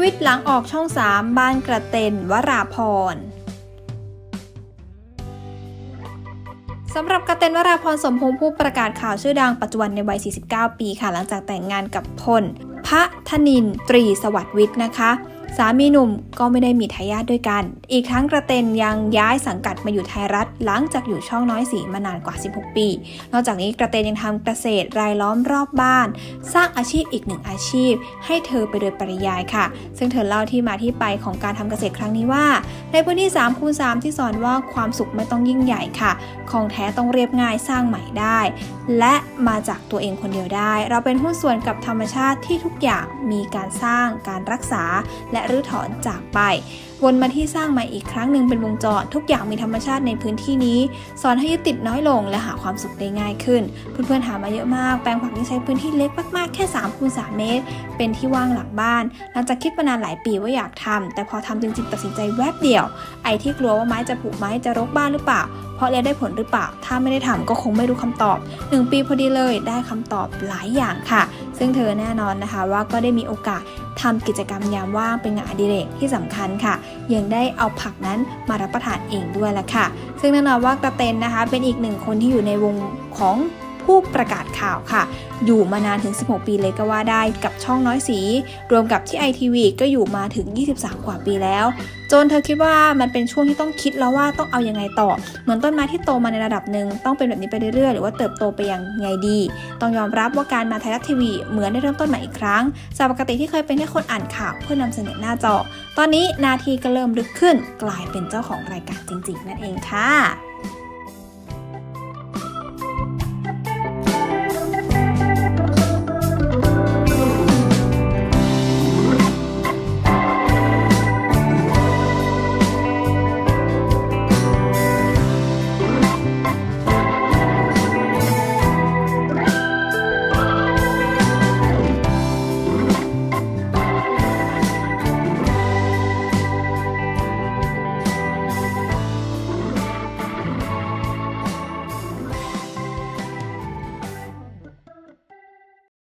วิตหลังออกช่อง 3 บ้านกระเต็นวราพรสำหรับกระเต็นวราพรสมพงษ์ผู้ประกาศข่าวชื่อดังปัจจุบันในวัย 49 ปีค่ะหลังจากแต่งงานกับพลพะธนินทร์ ตรีสวัสดิ์วิทย์นะคะสามีหนุ่มก็ไม่ได้มีทายาทด้วยกันอีกทั้งกระเต็นยังย้ายสังกัดมาอยู่ไทยรัฐหลังจากอยู่ช่องน้อยสีมานานกว่า 16 ปีนอกจากนี้กระเต็นยังทำเกษตรรายล้อมรอบบ้านสร้างอาชีพอีกหนึ่งอาชีพให้เธอไปโดยปริยายค่ะซึ่งเธอเล่าที่มาที่ไปของการทำเกษตรครั้งนี้ว่าในพื้นที่ 3x3 ที่สอนว่าความสุขไม่ต้องยิ่งใหญ่ค่ะของแท้ต้องเรียบง่ายสร้างใหม่ได้และมาจากตัวเองคนเดียวได้เราเป็นหุ้นส่วนกับธรรมชาติที่ทุกอย่างมีการสร้างการรักษาและรื้อถอนจากไปวนมาที่สร้างใหม่อีกครั้งหนึ่งเป็นวงจรทุกอย่างมีธรรมชาติในพื้นที่นี้สอนให้ยึดติดน้อยลงและหาความสุขได้ง่ายขึ้นเพื่อนๆหามาเยอะมากแปลงผักที่ใช้พื้นที่เล็กมากๆแค่ 3x3 เมตรเป็นที่ว่างหลังบ้านหลังจากคิดมานานหลายปีว่าอยากทำแต่พอทำจริงๆตัดสินใจแวบเดียวไอ้ที่กลัวว่าไม้จะผุไม้จะรกบ้านหรือเปล่าเพราะเรียนได้ผลหรือเปล่าถ้าไม่ได้ทำก็คงไม่รู้คำตอบ1 ปีพอดีเลยได้คำตอบหลายอย่างค่ะซึ่งเธอแน่นอนนะคะว่าก็ได้มีโอกาสทำกิจกรรมยามว่างเป็นงานอดิเรกที่สำคัญค่ะยังได้เอาผักนั้นมารับประทานเองด้วยละค่ะซึ่งแน่นอนว่ากระเต็นนะคะเป็นอีกหนึ่งคนที่อยู่ในวงของผู้ประกาศข่าวค่ะอยู่มานานถึง16 ปีเลยก็ว่าได้กับช่องน้อยสีรวมกับที่ ITV ก็อยู่มาถึง23 กว่าปีแล้วจนเธอคิดว่ามันเป็นช่วงที่ต้องคิดแล้วว่าต้องเอายังไงต่อเหมือนต้นไม้ที่โตมาในระดับหนึ่งต้องเป็นแบบนี้ไปเรื่อยๆหรือว่าเติบโตไปยังไงดีต้องยอมรับว่าการมาไทยรัฐทีวีเหมือนได้เริ่มต้นใหม่อีกครั้งจากปกติที่เคยเป็นแค่คนอ่านข่าวเพื่อนำเสนอหน้าจอตอนนี้หน้าที่ก็เริ่มลึกขึ้นกลายเป็นเจ้าของรายการจริงๆนั่นเองค่ะ